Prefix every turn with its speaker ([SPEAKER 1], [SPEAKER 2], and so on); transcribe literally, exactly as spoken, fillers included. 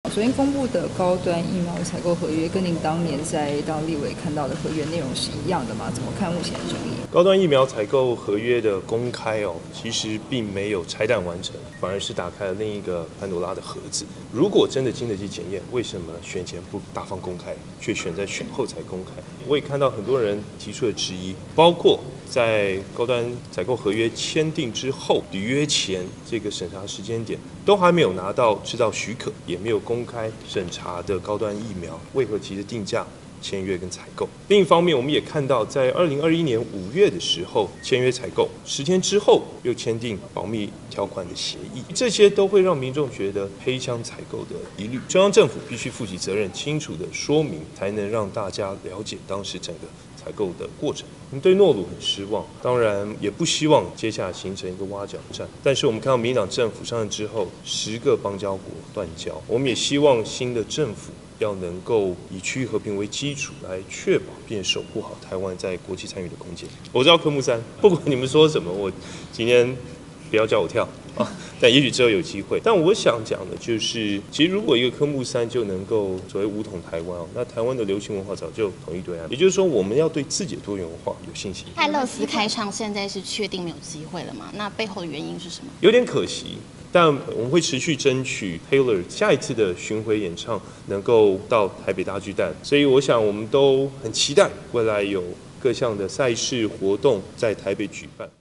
[SPEAKER 1] 昨天公布的高端疫苗采购合约，跟您当年在当立委看到的合约内容是一样的吗？怎么看目前的争议？
[SPEAKER 2] 高端疫苗采购合约的公开哦，其实并没有拆弹完成，反而是打开了另一个潘多拉的盒子。如果真的经得起检验，为什么选前不大方公开，却选在选后才公开？我也看到很多人提出了质疑，包括在高端采购合约签订之后，履约前这个审查时间点，都还没有拿到制造许可，也没有公开审查的高端疫苗，为何急着定价？签约跟采购。另一方面，我们也看到，在二零二一年五月的时候签约采购，十天之后又签订保密条款的协议，这些都会让民众觉得黑箱采购的疑虑。中央政府必须负起责任，清楚的说明，才能让大家了解当时整个采购的过程。我们对诺鲁很失望，当然也不希望接下来形成一个挖角战。但是我们看到民进党政府上任之后，十个邦交国断交，我们也希望新的政府要能够以区域和平为基础，来确保并守护好台湾在国际参与的空间。我知道科目三，不管你们说什么，我今天不要叫我跳啊，但也许之后有机会。但我想讲的就是，其实如果一个科目三就能够所谓武统台湾哦，那台湾的流行文化早就统一对岸。也就是说，我们要对自己的多元文化有信心。
[SPEAKER 3] 泰勒斯开唱现在是确定没有机会了吗？那背后的原因是什么？
[SPEAKER 2] 有点可惜。但我们会持续争取 Taylor 下一次的巡回演唱能够到台北大巨蛋，所以我想我们都很期待未来有各项的赛事活动在台北举办。